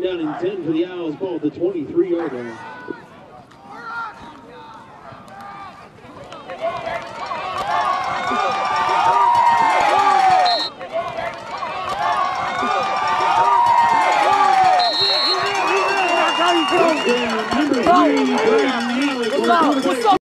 down and 10 for the Owls, ball at the 23-yard line. Number 3, Brandon Malik.